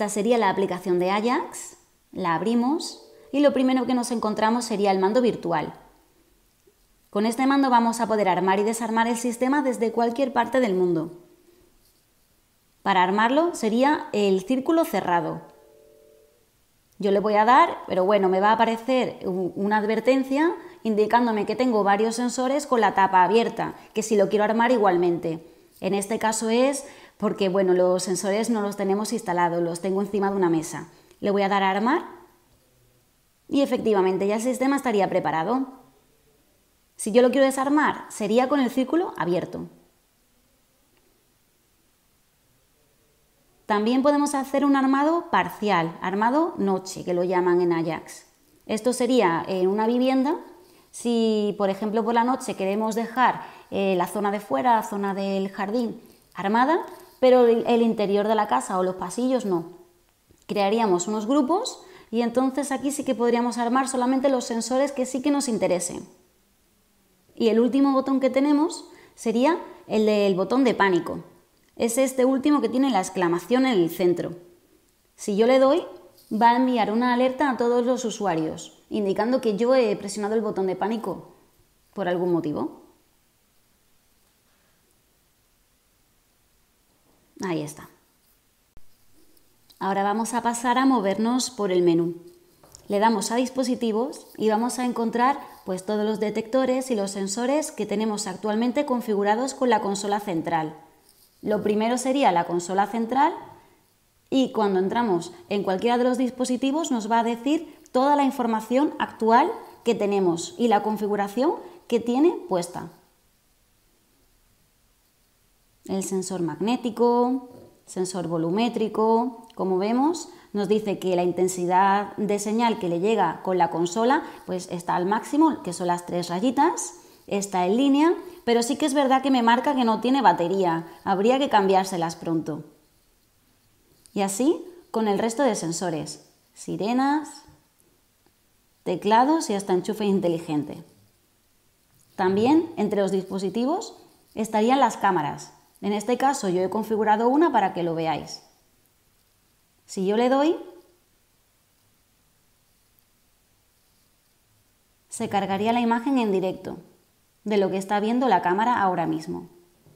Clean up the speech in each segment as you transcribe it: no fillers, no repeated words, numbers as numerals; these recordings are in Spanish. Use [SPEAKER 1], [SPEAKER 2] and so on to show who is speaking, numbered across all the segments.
[SPEAKER 1] Esta sería la aplicación de Ajax, la abrimos y lo primero que nos encontramos sería el mando virtual. Con este mando vamos a poder armar y desarmar el sistema desde cualquier parte del mundo. Para armarlo sería el círculo cerrado. Yo le voy a dar, pero bueno, me va a aparecer una advertencia indicándome que tengo varios sensores con la tapa abierta, que si lo quiero armar igualmente. En este caso es porque, bueno, los sensores no los tenemos instalados, los tengo encima de una mesa. Le voy a dar a armar y efectivamente ya el sistema estaría preparado. Si yo lo quiero desarmar, sería con el círculo abierto. También podemos hacer un armado parcial, armado noche, que lo llaman en Ajax. Esto sería en una vivienda, si por ejemplo por la noche queremos dejar la zona de fuera, la zona del jardín armada, pero el interior de la casa o los pasillos no. Crearíamos unos grupos y entonces aquí sí que podríamos armar solamente los sensores que sí que nos interesen. Y el último botón que tenemos sería el del botón de pánico. Es este último que tiene la exclamación en el centro. Si yo le doy, va a enviar una alerta a todos los usuarios, indicando que yo he presionado el botón de pánico por algún motivo. Ahí está. Ahora vamos a pasar a movernos por el menú. Le damos a dispositivos y vamos a encontrar pues todos los detectores y los sensores que tenemos actualmente configurados con la consola central. Lo primero sería la consola central y cuando entramos en cualquiera de los dispositivos nos va a decir toda la información actual que tenemos y la configuración que tiene puesta. El sensor magnético, sensor volumétrico, como vemos, nos dice que la intensidad de señal que le llega con la consola pues está al máximo, que son las 3 rayitas, está en línea, pero sí que es verdad que me marca que no tiene batería, habría que cambiárselas pronto. Y así con el resto de sensores, sirenas, teclados y hasta enchufe inteligente. También entre los dispositivos estarían las cámaras. En este caso yo he configurado una para que lo veáis. Si yo le doy, se cargaría la imagen en directo de lo que está viendo la cámara ahora mismo.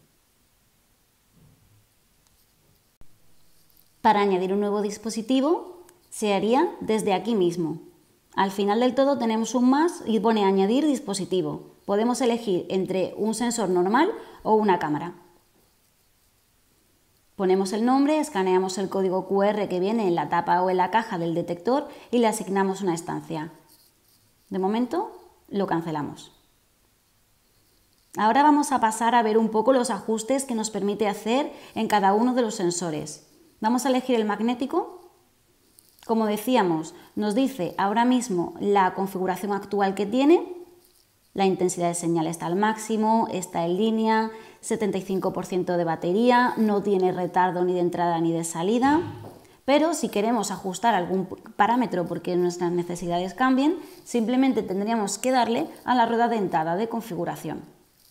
[SPEAKER 1] Para añadir un nuevo dispositivo se haría desde aquí mismo. Al final del todo tenemos un más y pone añadir dispositivo. Podemos elegir entre un sensor normal o una cámara. Ponemos el nombre, escaneamos el código QR que viene en la tapa o en la caja del detector y le asignamos una estancia. De momento lo cancelamos. Ahora vamos a pasar a ver un poco los ajustes que nos permite hacer en cada uno de los sensores. Vamos a elegir el magnético. Como decíamos, nos dice ahora mismo la configuración actual que tiene. La intensidad de señal está al máximo, está en línea, 75% de batería, no tiene retardo ni de entrada ni de salida. Pero si queremos ajustar algún parámetro porque nuestras necesidades cambien, simplemente tendríamos que darle a la rueda dentada de configuración.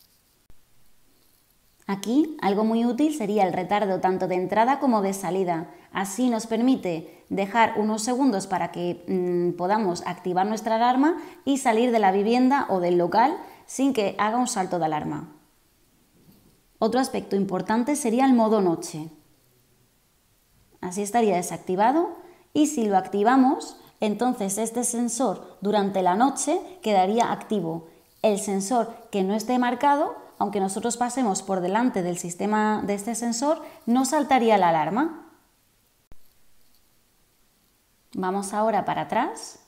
[SPEAKER 1] Aquí algo muy útil sería el retardo tanto de entrada como de salida. Así nos permite dejar unos segundos para que podamos activar nuestra alarma y salir de la vivienda o del local sin que haga un salto de alarma. Otro aspecto importante sería el modo noche. Así estaría desactivado y si lo activamos, entonces este sensor durante la noche quedaría activo. El sensor que no esté marcado, aunque nosotros pasemos por delante del sistema de este sensor, no saltaría la alarma. Vamos ahora para atrás.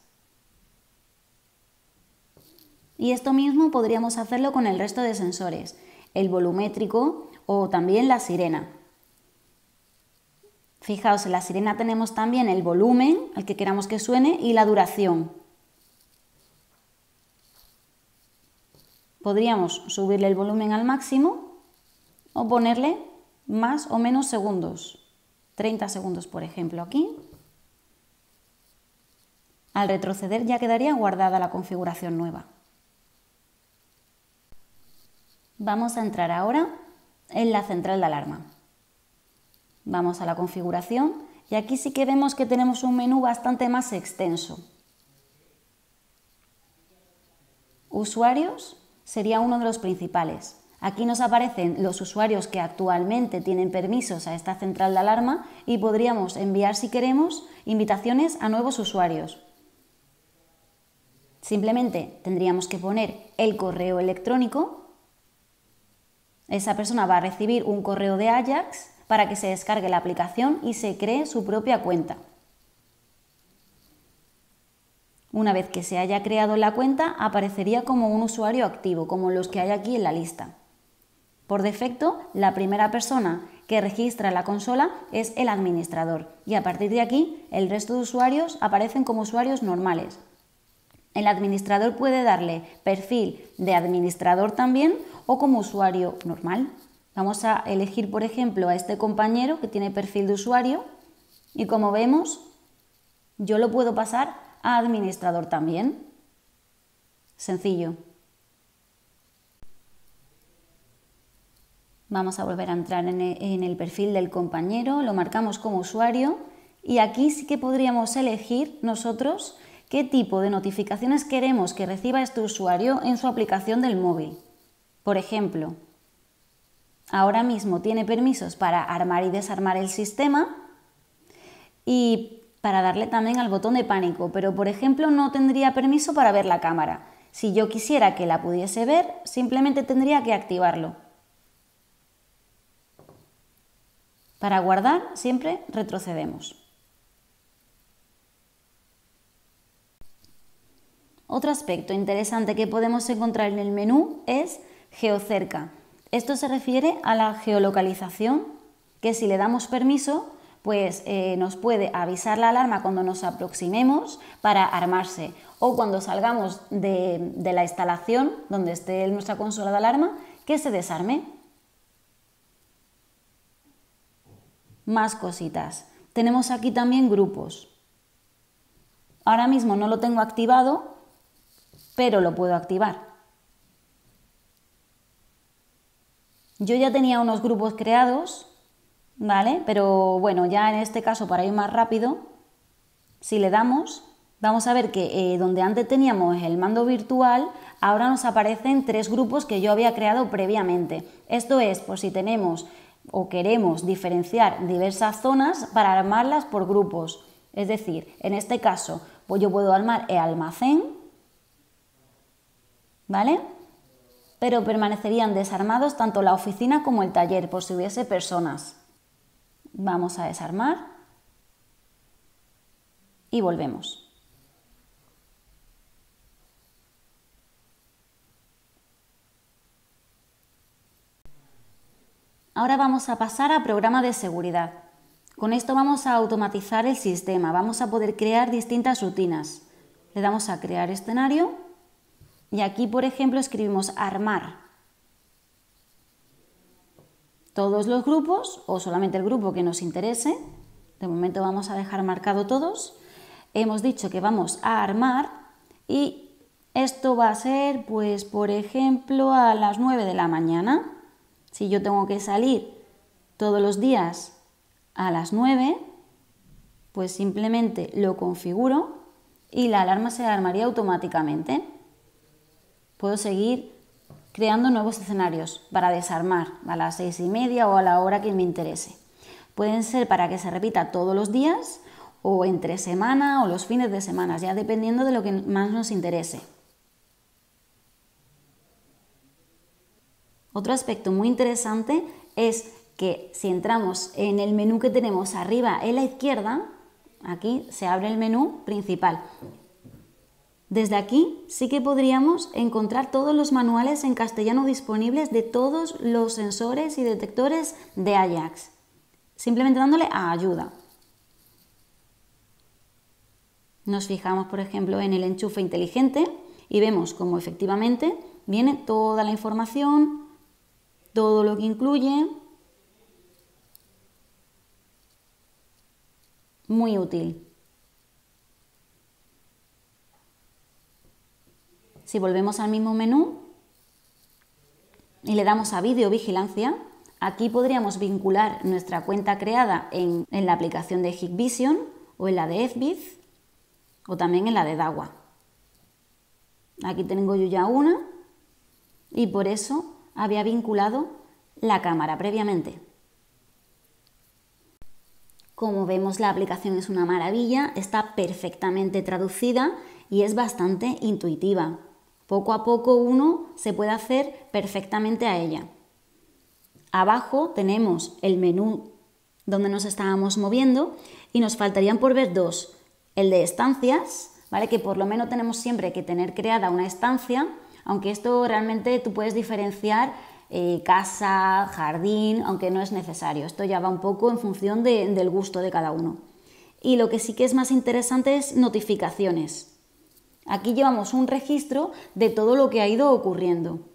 [SPEAKER 1] Y esto mismo podríamos hacerlo con el resto de sensores, el volumétrico o también la sirena. Fijaos, en la sirena tenemos también el volumen, al que queramos que suene, y la duración. Podríamos subirle el volumen al máximo o ponerle más o menos segundos. 30 segundos, por ejemplo, aquí. Al retroceder ya quedaría guardada la configuración nueva. Vamos a entrar ahora en la central de alarma. Vamos a la configuración Y aquí sí que vemos que tenemos un menú bastante más extenso. Usuarios sería uno de los principales. Aquí nos aparecen los usuarios que actualmente tienen permisos a esta central de alarma y podríamos enviar, si queremos, invitaciones a nuevos usuarios. Simplemente tendríamos que poner el correo electrónico. Esa persona va a recibir un correo de Ajax para que se descargue la aplicación y se cree su propia cuenta. Una vez que se haya creado la cuenta, aparecería como un usuario activo, como los que hay aquí en la lista. Por defecto, la primera persona que registra la consola es el administrador y a partir de aquí el resto de usuarios aparecen como usuarios normales. El administrador puede darle perfil de administrador también o como usuario normal. Vamos a elegir, por ejemplo, a este compañero que tiene perfil de usuario y como vemos, yo lo puedo pasar a administrador también. Sencillo. Vamos a volver a entrar en el perfil del compañero, lo marcamos como usuario y aquí sí que podríamos elegir nosotros qué tipo de notificaciones queremos que reciba este usuario en su aplicación del móvil. Por ejemplo, ahora mismo tiene permisos para armar y desarmar el sistema y para darle también al botón de pánico, pero por ejemplo no tendría permiso para ver la cámara. Si yo quisiera que la pudiese ver, simplemente tendría que activarlo. Para guardar siempre retrocedemos. Otro aspecto interesante que podemos encontrar en el menú es geocerca. Esto se refiere a la geolocalización, que si le damos permiso, pues nos puede avisar la alarma cuando nos aproximemos para armarse o cuando salgamos de la instalación donde esté nuestra consola de alarma, que se desarme. Más cositas. Tenemos aquí también grupos. Ahora mismo no lo tengo activado, pero lo puedo activar. Yo ya tenía unos grupos creados, ¿vale? Pero bueno, ya en este caso, para ir más rápido, si le damos, vamos a ver que donde antes teníamos el mando virtual, ahora nos aparecen 3 grupos que yo había creado previamente. Esto es por si tenemos o queremos diferenciar diversas zonas para armarlas por grupos. Es decir, en este caso, pues yo puedo armar el almacén, ¿vale? Pero permanecerían desarmados tanto la oficina como el taller, por si hubiese personas. Vamos a desarmar y volvemos. Ahora vamos a pasar a programa de seguridad. Con esto vamos a automatizar el sistema, vamos a poder crear distintas rutinas. Le damos a crear escenario y aquí, por ejemplo, escribimos armar. Todos los grupos o solamente el grupo que nos interese. De momento vamos a dejar marcado todos. Hemos dicho que vamos a armar y esto va a ser, pues, por ejemplo, a las 9 de la mañana. Si yo tengo que salir todos los días a las 9, pues simplemente lo configuro y la alarma se alarmaría automáticamente. Puedo seguir creando nuevos escenarios para desarmar a las 6:30 o a la hora que me interese. Pueden ser para que se repita todos los días o entre semana o los fines de semana, ya dependiendo de lo que más nos interese. Otro aspecto muy interesante es que si entramos en el menú que tenemos arriba en la izquierda, aquí se abre el menú principal. Desde aquí sí que podríamos encontrar todos los manuales en castellano disponibles de todos los sensores y detectores de Ajax, simplemente dándole a ayuda. Nos fijamos, por ejemplo, en el enchufe inteligente y vemos cómo efectivamente viene toda la información, todo lo que incluye. Muy útil. Si volvemos al mismo menú y le damos a videovigilancia, Aquí podríamos vincular nuestra cuenta creada en la aplicación de Hikvision o en la de FBIZ o también en la de Dahua. Aquí tengo yo ya una y por eso había vinculado la cámara previamente. Como vemos, la aplicación es una maravilla, está perfectamente traducida y es bastante intuitiva. Poco a poco uno se puede hacer perfectamente a ella. Abajo tenemos el menú donde nos estábamos moviendo y nos faltarían por ver dos. El de estancias, ¿vale? Que por lo menos tenemos siempre que tener creada una estancia, aunque esto realmente tú puedes diferenciar casa, jardín, aunque no es necesario. Esto ya va un poco en función del gusto de cada uno. Y lo que sí que es más interesante es notificaciones. Aquí llevamos un registro de todo lo que ha ido ocurriendo.